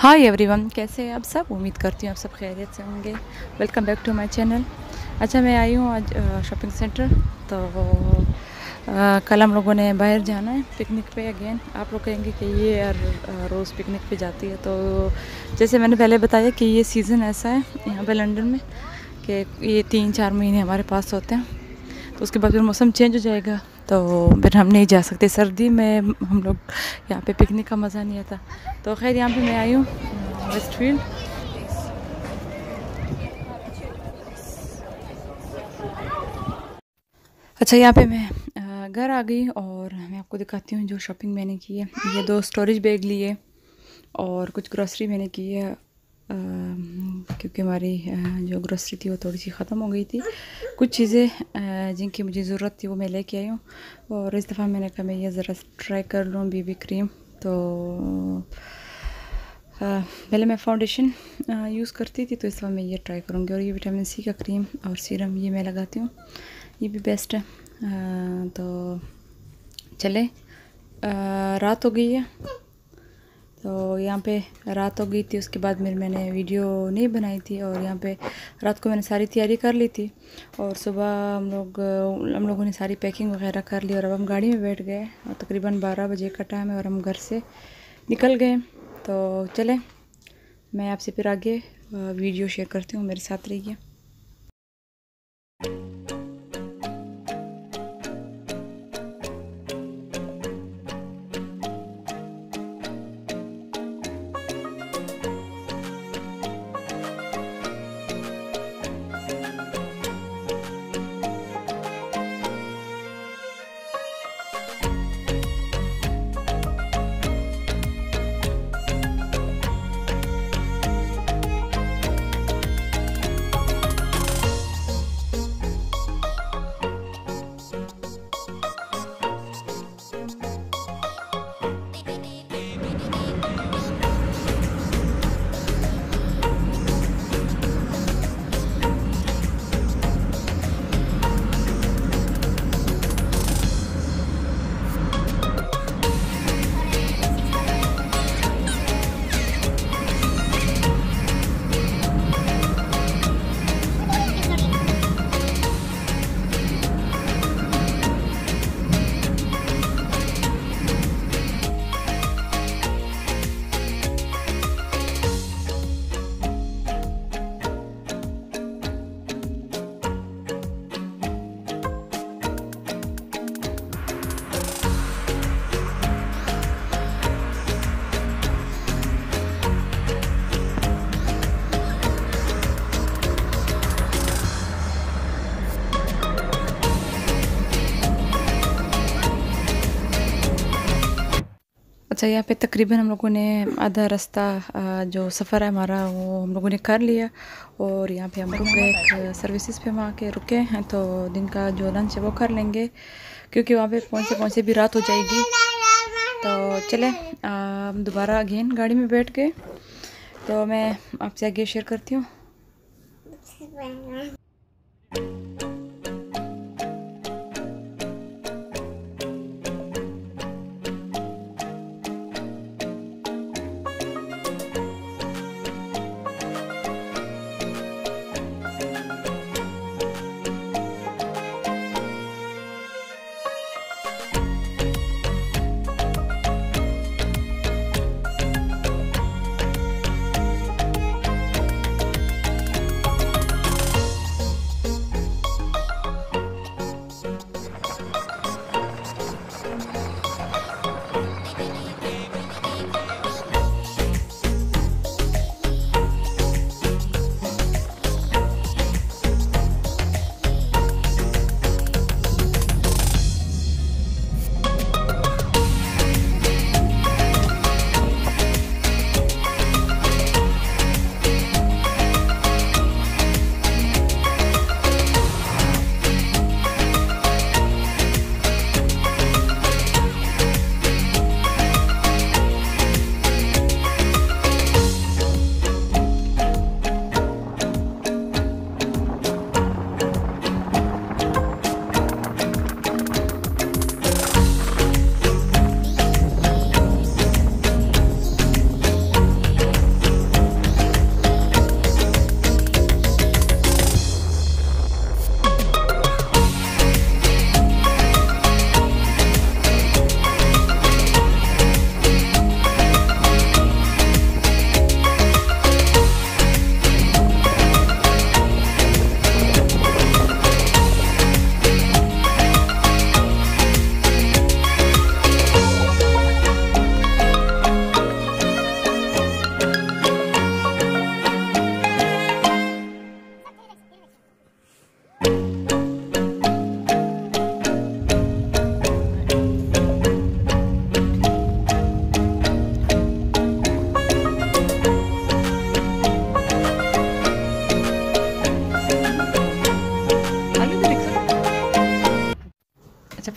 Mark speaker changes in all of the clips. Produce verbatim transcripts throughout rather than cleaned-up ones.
Speaker 1: Hi everyone, कैसे हैं आप सब। उम्मीद करती हूँ आप सब खैरियत से होंगे। Welcome back to my channel. अच्छा, मैं आई हूँ आज शॉपिंग सेंटर। तो आ, कल हम लोगों ने बाहर जाना है पिकनिक पे। अगेन आप लोग कहेंगे कि ये यार रोज़ पिकनिक पे जाती है। तो जैसे मैंने पहले बताया कि ये सीज़न ऐसा है यहाँ पे लंदन में कि ये तीन चार महीने हमारे पास होते हैं। तो उसके बाद फिर मौसम चेंज हो जाएगा, तो फिर हम नहीं जा सकते। सर्दी में हम लोग यहाँ पे पिकनिक का मज़ा नहीं आता। तो खैर यहाँ पे मैं आई हूँ वेस्टफील्ड। अच्छा, यहाँ पे मैं घर आ गई और मैं आपको दिखाती हूँ जो शॉपिंग मैंने की है। ये दो स्टोरेज बैग लिए और कुछ ग्रॉसरी मैंने की है, क्योंकि हमारी जो ग्रॉसरी थी वो थोड़ी सी ख़त्म हो गई थी। कुछ चीज़ें जिनकी मुझे ज़रूरत थी वो मैं लेके आई हूँ। और इस दफ़ा मैंने कहा मैं ये ज़रा ट्राई कर लूँ बीबी क्रीम। तो आ, पहले मैं फाउंडेशन यूज़ करती थी, तो इस दफ़ा मैं ये ट्राई करूँगी। और ये विटामिन सी का क्रीम और सीरम ये मैं लगाती हूँ, ये भी बेस्ट है। आ, तो चले, आ, रात हो गई है। तो यहाँ पे रात हो गई थी, उसके बाद मेरी मैंने वीडियो नहीं बनाई थी। और यहाँ पे रात को मैंने सारी तैयारी कर ली थी और सुबह हम लोग हम लोगों ने सारी पैकिंग वगैरह कर ली। और अब हम गाड़ी में बैठ गए और तकरीबन बारह बजे का टाइम है और हम घर से निकल गए। तो चले, मैं आपसे फिर आगे वीडियो शेयर करती हूँ, मेरे साथ रहिए। अच्छा, यहाँ पे तकरीबन हम लोगों ने आधा रास्ता जो सफ़र है हमारा वो हम लोगों ने कर लिया। और यहाँ पे हम रुक गए एक सर्विसेज पे, वहाँ के रुके हैं। तो दिन का जो लंच है वो कर लेंगे, क्योंकि वहाँ पे पहुँचे पहुँचे भी रात हो जाएगी। तो चले, हम दोबारा अगेन गाड़ी में बैठ गए। तो मैं आपसे आगे शेयर करती हूँ।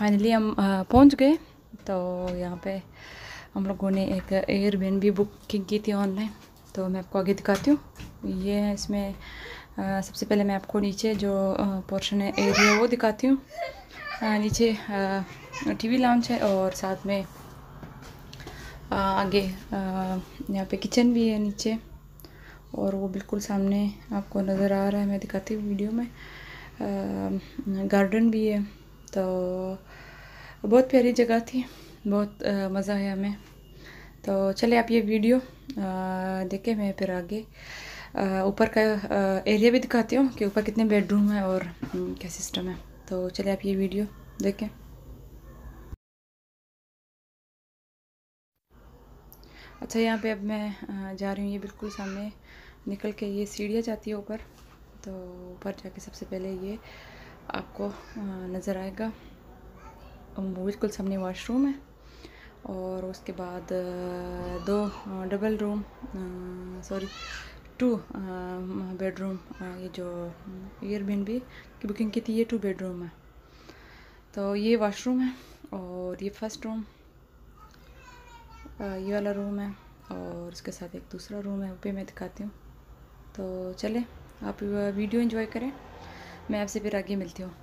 Speaker 1: फाइनली हम पहुंच गए। तो यहाँ पे हम लोगों ने एक एयरबीएनबी बुकिंग की थी ऑनलाइन, तो मैं आपको आगे दिखाती हूँ। ये है इसमें आ, सबसे पहले मैं आपको नीचे जो पोर्शन है एरिया वो दिखाती हूँ। नीचे टीवी लाउंज है और साथ में आ, आगे यहाँ पे किचन भी है नीचे, और वो बिल्कुल सामने आपको नज़र आ रहा है, मैं दिखाती हूँ वीडियो में। गार्डन भी है। तो बहुत प्यारी जगह थी, बहुत मज़ा आया हमें। तो चले आप ये वीडियो देखें, मैं फिर आगे ऊपर का एरिया भी दिखाती हूँ कि ऊपर कितने बेडरूम है और क्या सिस्टम है। तो चले आप ये वीडियो देखें। अच्छा, यहाँ पे अब मैं जा रही हूँ, ये बिल्कुल सामने निकल के ये सीढ़ियाँ जाती है ऊपर। तो ऊपर जाके सबसे पहले ये आपको नज़र आएगा, वो बिल्कुल सामने वॉशरूम है, और उसके बाद दो double room, sorry two bedroom. ये जो एयरबीएनबी की बुकिंग की थी ये टू बेडरूम है। तो ये वॉशरूम है, और ये फर्स्ट रूम, ये वाला रूम है, और उसके साथ एक दूसरा रूम है, वो भी मैं दिखाती हूँ। तो चले आप वीडियो एंजॉय करें, मैं आपसे फिर आगे मिलती हूँ।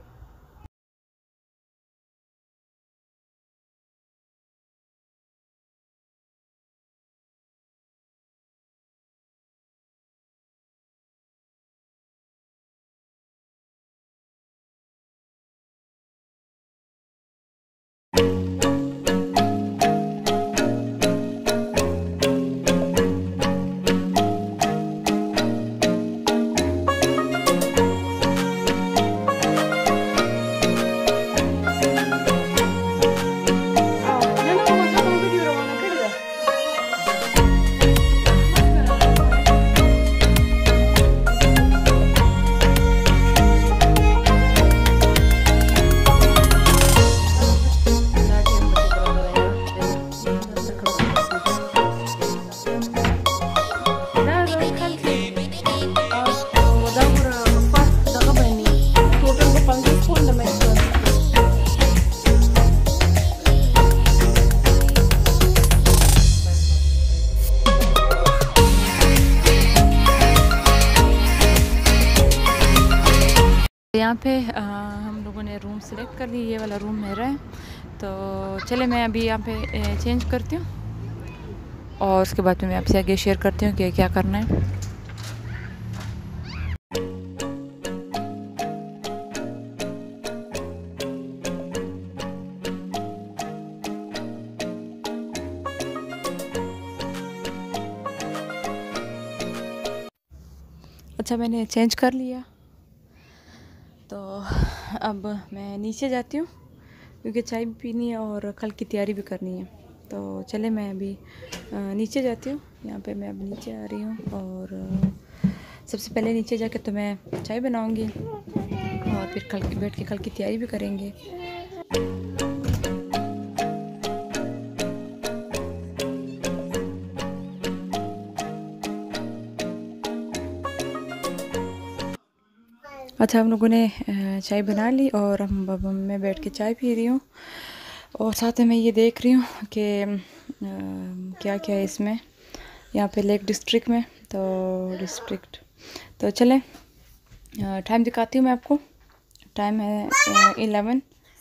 Speaker 1: यहाँ पे आ, हम लोगों ने रूम सेलेक्ट कर ली, ये वाला रूम मेरा है। तो चले मैं अभी यहाँ पे चेंज करती हूँ, और उसके बाद में मैं आपसे आगे शेयर करती हूँ कि क्या करना है। अच्छा, मैंने चेंज कर लिया, तो अब मैं नीचे जाती हूँ क्योंकि चाय भी पीनी है और कल की तैयारी भी करनी है। तो चले मैं अभी नीचे जाती हूँ। यहाँ पे मैं अब नीचे आ रही हूँ, और सबसे पहले नीचे जाके तो मैं चाय बनाऊँगी, और फिर कल बैठ के कल की तैयारी भी करेंगे। अच्छा, हम लोगों ने चाय बना ली, और हम अब मैं बैठ के चाय पी रही हूँ, और साथ में मैं ये देख रही हूँ कि क्या क्या है इसमें, यहाँ पे लेक डिस्ट्रिक्ट में। तो डिस्ट्रिक्ट तो चले टाइम दिखाती हूँ मैं आपको। टाइम है इलेवन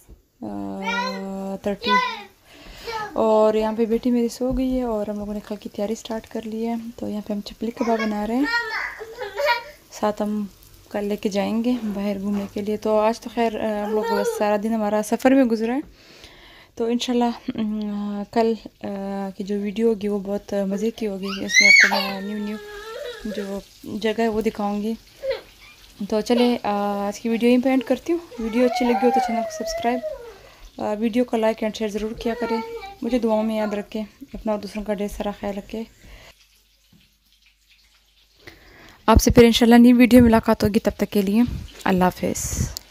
Speaker 1: थर्टी, और यहाँ पे बेटी मेरी सो गई है, और हम लोगों ने कल की तैयारी स्टार्ट कर ली है। तो यहाँ पे हम चपली कबाब बना रहे हैं, साथ हम कल लेके जाएंगे बाहर घूमने के लिए। तो आज तो खैर हम लोग बस सारा दिन हमारा सफ़र में गुजरा है। तो इंशाल्लाह कल की जो वीडियो होगी वो बहुत मज़े की होगी। इसमें आपको मैं न्यू न्यू जो जगह है वो दिखाऊंगी। तो चले आज की वीडियो यहीं पे एंड करती हूँ। वीडियो अच्छी लगी हो तो चैनल को सब्सक्राइब, वीडियो को लाइक एंड शेयर ज़रूर किया करें। मुझे दुआओं में याद रखें, अपना और दूसरों का ढेर सारा ख्याल रखें। आपसे फिर इंशाल्लाह नई वीडियो मुलाकात होगी, तब तक के लिए अल्लाह हाफ़िज़।